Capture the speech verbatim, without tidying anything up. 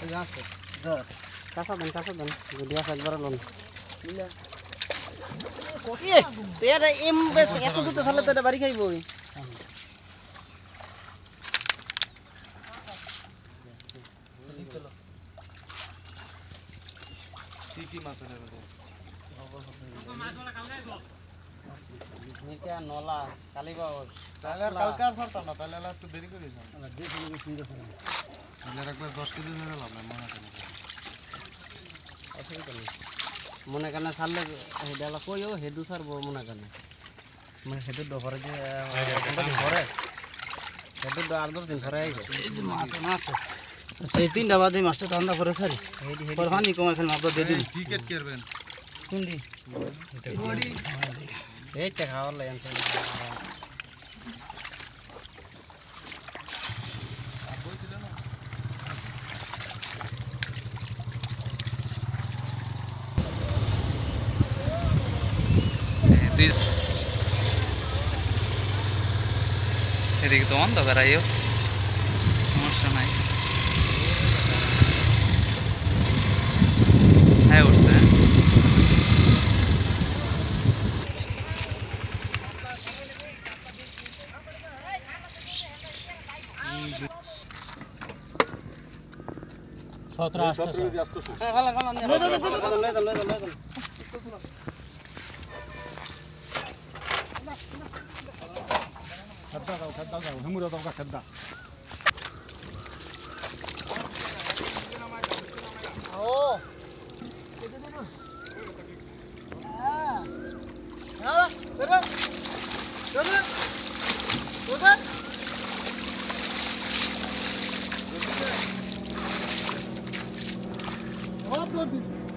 আছে ধর কাঁচা দেন কাঁচা দেন যদি আছে একবার লোন নিলা এ তেরা এম বেশ এত দূর তাহলে তো এটা বাড়ি খাইবই কি কি মাছ আছে এর মাছওয়ালা কাল যাইবো নিকা নলা কালীবাউর তাহলে আর কালকে আর ছাড়তাম না তাহলে একটু দেরি করে যান না যে কোনো সুন্দর করে তাহলে একবার দশ কেজি ধরে লাভ না মনে করেন অসুবিধা নেই মনে কানে ছাড়লে হেডালা কইও হেডু ছাড়বো মনে কানে মানে হেডু দহরে যে ঘরে হেডু আর দশ দিন ঘরে আইবে এই যে মাছ মাছ সেই তিনটা বাদে মাছটা ঠান্ডা করে ছাড়ি পর পানি কমে খালি মাছ দিয়ে দিন কি কেট করবেন কোনদি এইটা খাওয়ার লাগে এদিকে তো অন্ধকার আইও সমস্যা নাই হ্যাঁ উঠছে সতেরো আঠারো হ্যাঁ ভালো ভালো লয়ে যাও লয়ে যাও লয়ে যাও লয়ে যাও খাদ্দা দাও খাদ্দা দাও হেমুরা দাও খাদ্দা ও দে দে দে হ্যাঁ হ্যাঁ দে দে দে দে দে ও